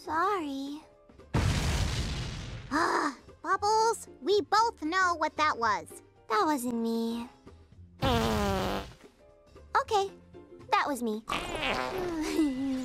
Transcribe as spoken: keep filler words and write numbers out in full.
Sorry. Ah, Bubbles, we both know what that was. That wasn't me. Okay, that was me.